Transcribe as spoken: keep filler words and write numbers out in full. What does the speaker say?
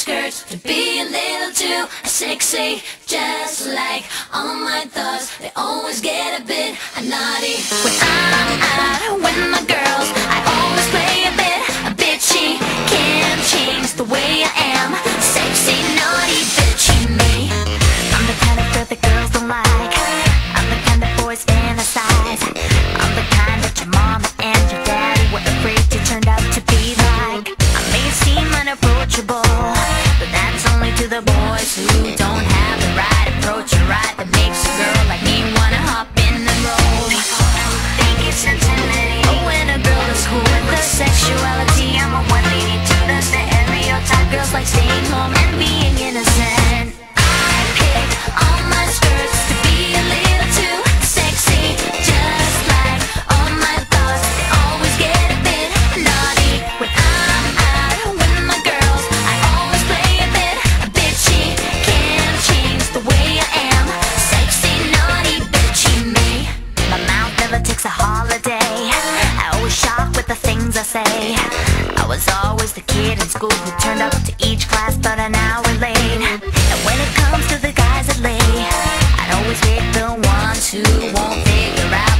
skirts to be a little too sexy. Just like all my thoughts, they always get a bit naughty. When I'm out with my girls, I always play a bit bitchy. Can't change the way I am. Sexy, naughty, bitchy me. I'm the kind of girl that girls don't like. I'm the kind that boys fantasize. I'm the kind that your mama and your daddy were afraid you turned out to be like. I may seem unapproachable, but that's only to the boys who don't have the right approach or right that makes a girl like me wanna hop in and roll. Think it's intimidating, but when a girl is cool with her sexuality, I'm a one lady to the stereotype. Girls like staying home and being innocent. I pick all my skirts to be a little too sexy. Just like all my thoughts, they always get a bit naughty. When I'm out with my girls, I always play a bit bitchy. Can't change the way I am. Sexy, naughty, bitchy me. My mouth never takes a holiday. I always shock with the things I say. I was always the kid in school who turned up to each class but an hour late. And when it comes to the guys that lay, I'd always pick the ones who won't figure out